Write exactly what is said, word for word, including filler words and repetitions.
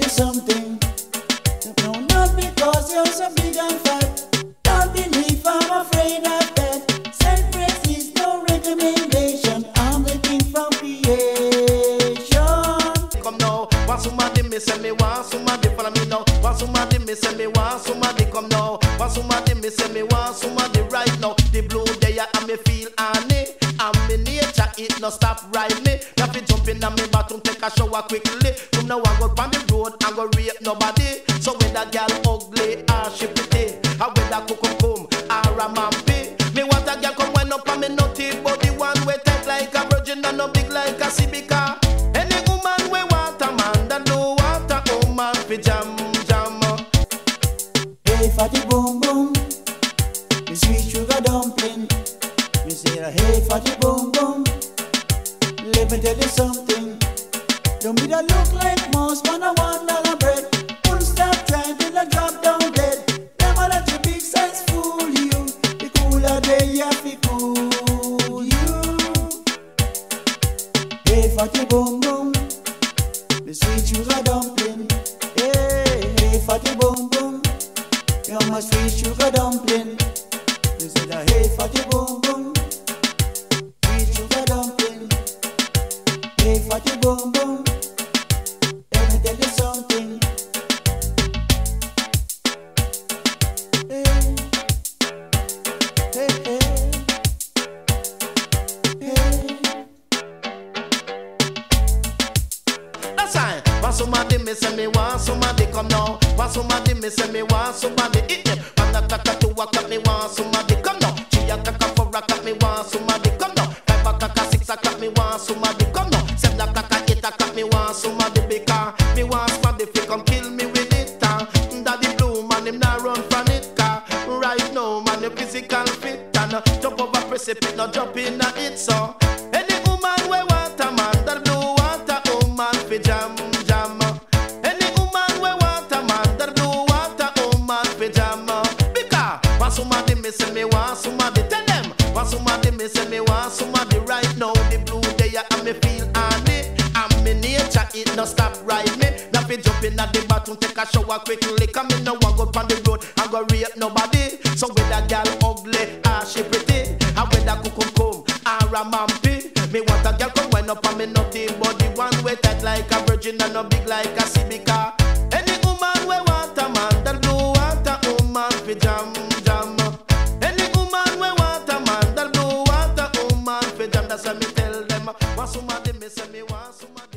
something. No, not because you're so big and fat. Don't believe I'm afraid of that. Self-praise is no recommendation. I'm the king from creation. Come now, want somebody me say me want somebody follow me now. Want somebody me say me want somebody come now. Want somebody me say me want somebody right now. The blue day and me feel honey. And me nature it no stop right me. Now fi jump in and me bathroom take a shower quickly. From now I go on the road and go rape nobody. So when that girl ugly or she pretty, or when that cook come or a mampy, me want a girl come wind up and me nutty body one way tight like a virgin and no big like a civica. Any woman we want a man that do want a woman fi jam jam. Hey fatty boom boom, me sweet sugar dumpling. Me say hey fatty boom boom, let me tell you something. Don't be that look like mouse man a one dollar bread. Won't stop trying till I drop down dead. Never let your big size fool you. The cooler day you fi cool you. Hey fatty boom boom, the sweet sugar dumpling. Hey hey fatty boom boom, you're my sweet sugar dumpling. You say that hey fatty boom boom, sweet sugar dumpling. Hey fatty boom boom, let me tell you something. Hey, hey, hey, hey. That's right. Want somebody me say me want somebody come now. Want somebody me say me want somebody eat them. One o'clock to two o'clock me want somebody come now. Three o'clock four o'clock me want somebody come now. Five o'clock six o'clock me want somebody come now. Seven o'clock eight o'clock me want somebody because me want somebody fi come kill me with it. Uh. Daddy blue man him not run from it car. Right now man you physical fit and uh, jump over precipice no jump in a it so. Any woman we want a man that do want a woman fi jam jam. Any woman we want a man that do want a woman fi jam. Because want somebody me say me want somebody tell them. Want somebody me say me want somebody right now. The blue day and me feel honey. And me nature it no stop right me. Now fi jump in at the bathroom take a shower quickly. Come in no one go on the road and go rape nobody. So when that girl ugly or she pretty, and when that cook come or a mampy, me want a girl come wind up and me nutty body one way tight like a virgin and no big like a civica. Any woman we want a man that do want a woman fi jam jam. Any woman we want a man that do want a woman fi jam. That's what me tell them. Want somebody me say me want somebody.